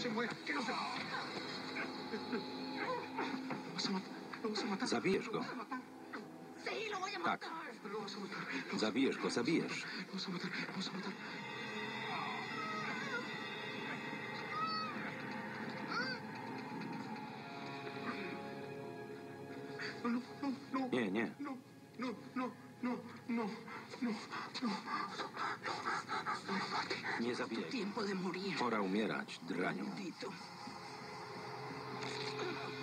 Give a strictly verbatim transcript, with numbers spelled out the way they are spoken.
se muera, que no se... Lo vas a matar, lo vas a matar. Zabijesz go. Sí, lo voy a Tak. matar. Lo vas a matar. Lo vas a Zabijesz go, zabijesz. Lo vas a matar, lo vas a matar. No, no, no, no. Nie, nie. No, no, no, no, no, no, no. Nie zabijaj. Tiempo de morir. Pora umierać, draniu. Maldito.